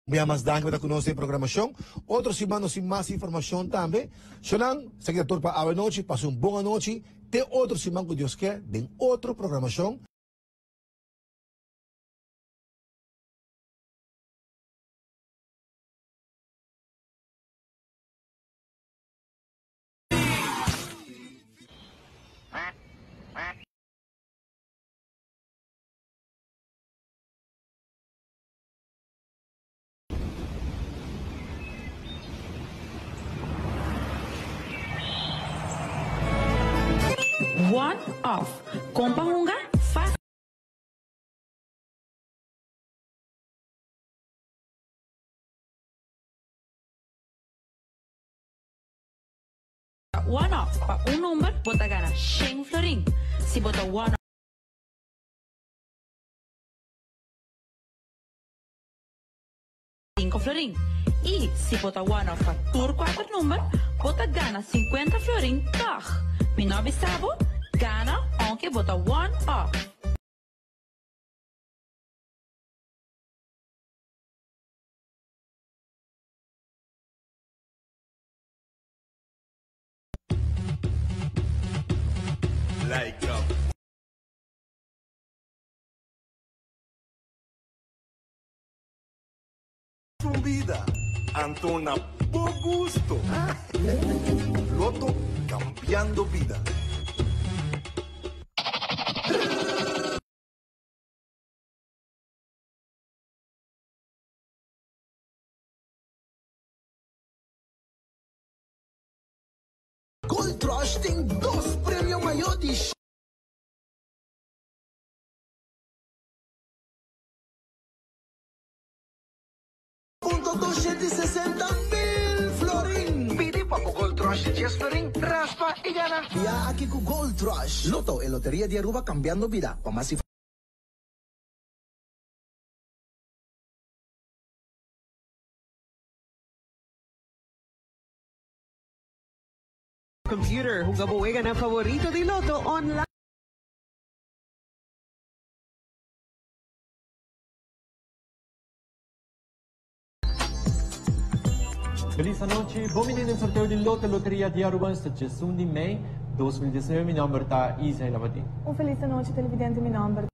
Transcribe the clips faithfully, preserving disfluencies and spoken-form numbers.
Vea más dan que me conoce programación. Otros si mando sin más información también. Sonan, secretor para a noche, pasó un buena noche. Te otros si mango Dios que de otra programación. One off. Kompahunga fast. One off. Pa un número, bota gana cem florin. Si bota one off. cinco florin. E se botar one off para tur quatro número, bota gana cinquenta florin toch. Mi nove sabo, gana anche bota one off. Like up. Vida, Antona, por gusto. Loto cambiando vida. Gold Rush tem dos prêmios maior de doscientos sesenta mil florin. Pide para Gold Rush diez florin, raspa y gana. Ya aquí con Gold Rush. Loto, el Lotería de Aruba cambiando vida. Para más información. Computer, jugabuega na favorito di Loto online. Feliz noche, bom-vindo no sorteio de Loto Loteria de Aruba, esta dezesseis de maio de dois mil e dezenove. Meu nome está Isa Lavati. Un feliz noche, televidente, mi nombre.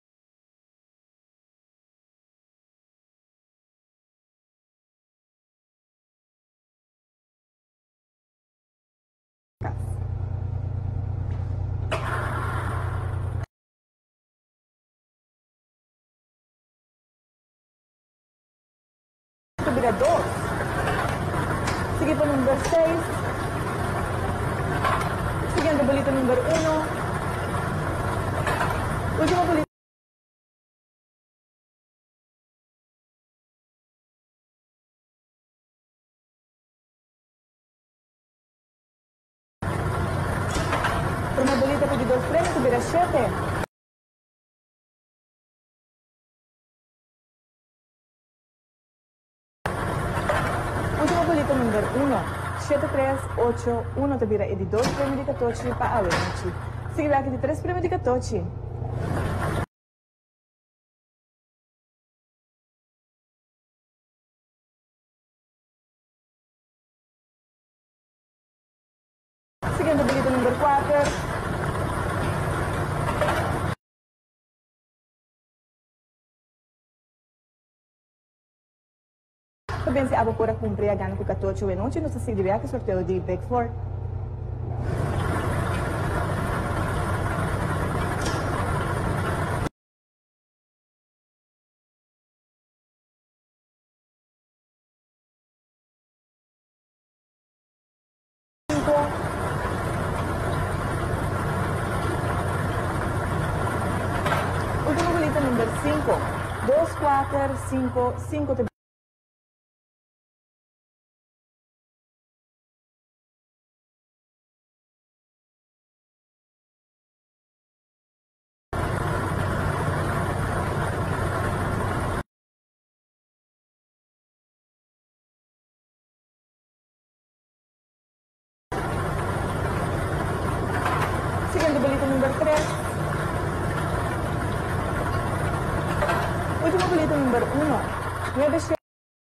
Subirá dos. Seguido número seis. Siguiente bolita número uno. Último bolita. Una bolita con dos premios, subirá siete. Último bolito número uno, sete três oito um, te vira e de dois prêmios de quatorze para a noite. Seguirá aqui de três prêmios de quatorze. Seguindo o bolito número quatro. Também se a por cumprir a gana com quatorze e noite, não se se deve que sorteio de Big Four. Último bolito número cinco, dois quatro cinco cinco. Siguiente bolito número tres. Último bolito número uno. nueve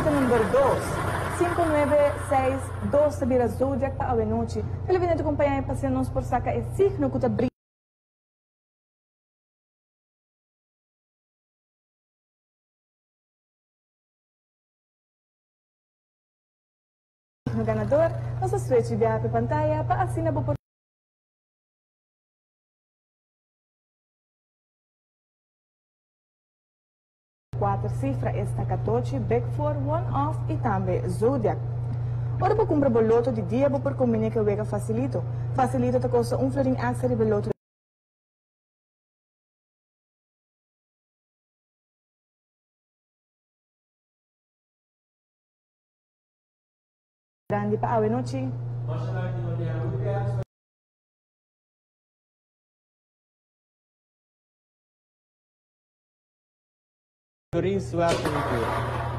loto número dos. cinco nueve seis dos tabira Zodiac pa awe noche. Televidente acompanhar e passear-nos por saca e signo que tá brilhando. No ganador, nossa switch de app pantalla para assinar por quatro cifras está catorze, Big Four, One Off e também Zodiac. Ora para comprar boleto de dia por combinar que wega facilito. Facilito te custa um florin extra de boleto. Grande para awe noite. Florin suerte no tour.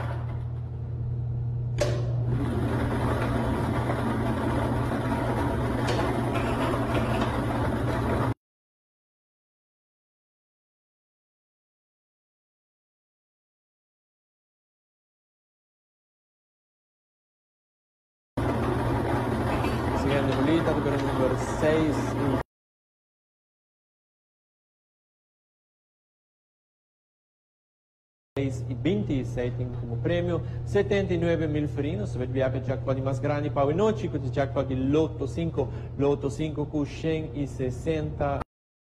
Siguiente bolita, con el número seis. E ventisei tem como prêmio setenta e nove mil ferinos. Se vediamo che jackpot di mais grande para noite, con il jackpot di Lotto cinco, Lotto cinco con centosessenta.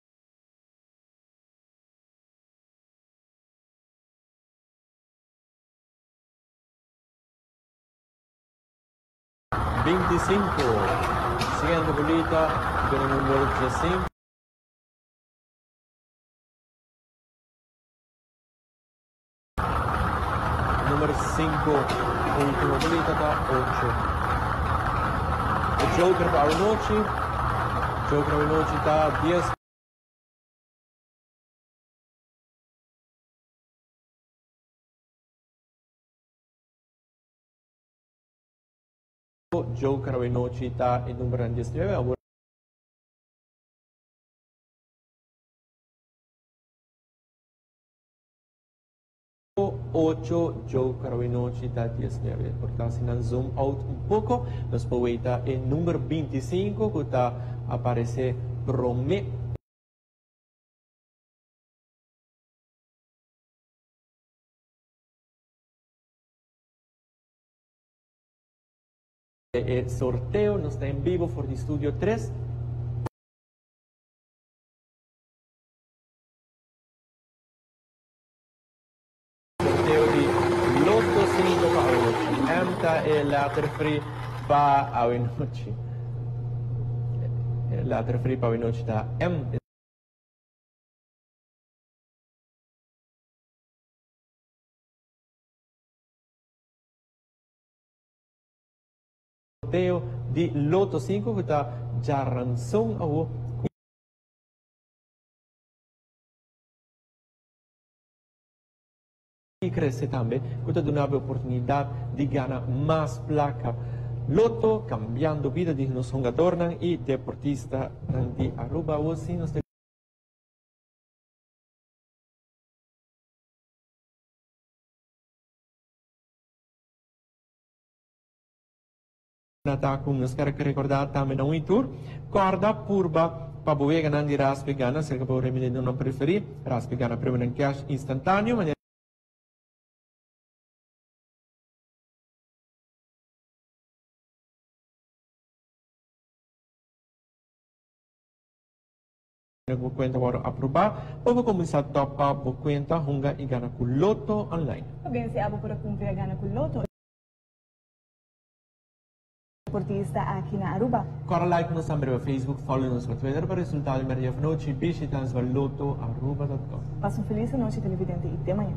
venticinco. Siguiente bolita, con il numero diciassette. Número cinco, última bolita da ocho. O Joker para a noite, Joker para a noite da diez. O Joker para a noite da e número diciannove. ocho, Joker hoy noche da diecinueve. Porque si nos zoom out un poco, nos podemos ver el número veinticinco que está aparece prome. El sorteo no está en vivo por el estudio tres. E later free pa awe noche. Later free pa awe noche da M. Sorteo di Lotto cinco che da Jarranson awo. Y crece también, que te da una oportunidad de ganar más placa. Lotto, cambiando vida de los jugadores y deportistas de Aruba. O si nos Natakum nos quer recordar também a um tour. Corda purba para boega nandi raspi gana, cerca para o remedi não preferir. Raspi gana prêmio em cash instantâneo. Vou conta agora aprovar, ou vou começar a topar vou conta hunga e gana com Lotto online. Bem, se abo para cumprir a gana com Lotto. Deportista aqui na Aruba. Corre like no sambre Facebook, follow nos no Twitter para resultado de Maria Fnoci, visita nos Lotto Aruba ponto com. Passa uma feliz noite, televidente, e até amanhã.